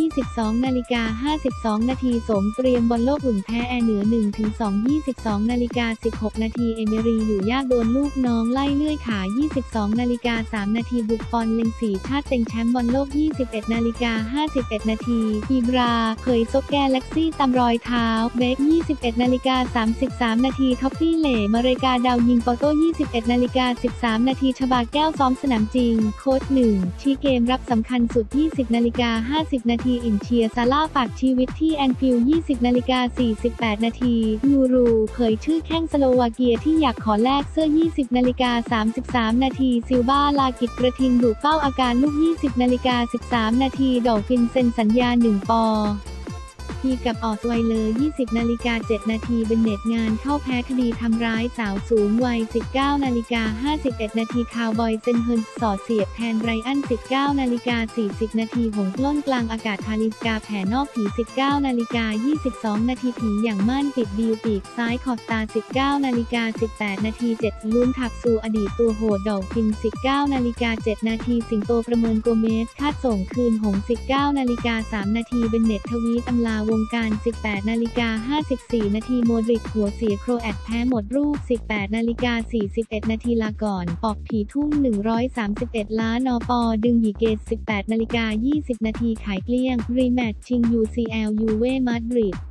22:52 นาทีสมเตรียมบอลโลกอุ่นแพ้แอร์เหนือ 1-2 22:16 นาทีเอเมรีอยู่ยากโดนลูกน้องไล่เลื่อยขา 22:03 นาทีบุฟฟอนเล็ง4ชาติเต็งแชมป์บอลโลก 21:51 นาทีอีบราเผยซกแกแล็กซี่ตามรอยเท้าเบค 21:33 นาทีท็อฟฟี่เหล่มาเรกาดาวยิงโปโต้ 21:13 นาทีชบาแก้วซ้อมสนามจริงโค้ช1ชี้เกมรับสำคัญสุด 20:50 นาทีอินเชียร์ซาล่าฝากชีวิตที่แอนฟิลด์ 20:48 นาทียูรูเผยชื่อแข้งสโลวาเกียที่อยากขอแลกเสื้อ 20:33 นาทีซิลวาลากิจกระทิงดุเฝ้าอาการลูก 20:13 นาทีดอลฟินเซ็นสัญญา1 ป.พีกับออสไวเลอร์ 20:07 นาทีเบนเน็ตงานเข้าแพ้คดีทำร้ายสาวสูงวัย 19:51 นาทีคาวบอยเซนเฮิร์นสอดเสียบแทนไรอัน 19:40 นาทีหงส์ปล้นกลางอากาศทาลิกาแผ่นอกผี 19:22 นาทีผีอย่างม่านปิดดีลปีกซ้ายขอบตา 19:18 นาที7ลุ้นถักสู่อดีตตัวโหดดอกฟิน 19:07 นาทีสิงโตประเมินโกเมสคาดส่งคืนหงส์ 19:03 นาทีเบนเน็ตทวีตอำลาวงการ 18:54 นาทีโมดริกหัวเสียโครแอตแพ้หมดรูป 18:41 นาทีลาก่อนออกผีทุ่ม131 ล้านนปดึงหยีเกต 18:20 นาทีขายเกลี้ยงรีแมตช์ชิง UCL ยูเว่มาดริด